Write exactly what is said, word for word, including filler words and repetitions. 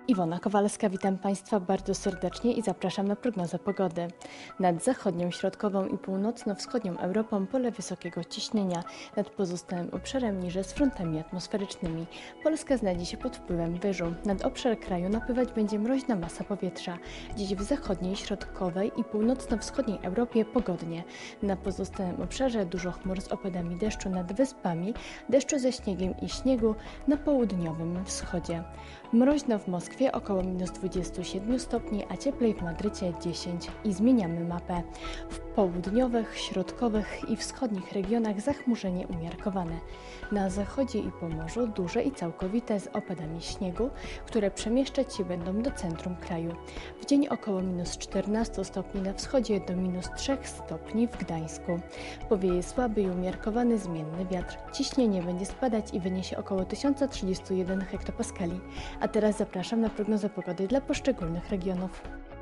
Iwona Kowalska, witam Państwa bardzo serdecznie i zapraszam na prognozę pogody. Nad zachodnią, środkową i północno-wschodnią Europą pole wysokiego ciśnienia, nad pozostałym obszarem niże z frontami atmosferycznymi. Polska znajdzie się pod wpływem wyżu. Nad obszar kraju napływać będzie mroźna masa powietrza. Dziś w zachodniej, środkowej i północno-wschodniej Europie pogodnie. Na pozostałym obszarze dużo chmur z opadami deszczu nad wyspami, deszczu ze śniegiem i śniegu na południowym wschodzie. Mroźno w Moskwie około minus dwadzieścia siedem stopni, a cieplej w Madrycie dziesięć. I zmieniamy mapę. W południowych, środkowych i wschodnich regionach zachmurzenie umiarkowane. Na zachodzie i Pomorzu duże i całkowite z opadami śniegu, które przemieszczać się będą do centrum kraju. W dzień około minus czternaście stopni na wschodzie do minus trzy stopni w Gdańsku. Powieje słaby i umiarkowany zmienny wiatr. Ciśnienie będzie spadać i wyniesie około tysiąc trzydzieści jeden hektopaskali. A teraz zapraszam na prognozę pogody dla poszczególnych regionów.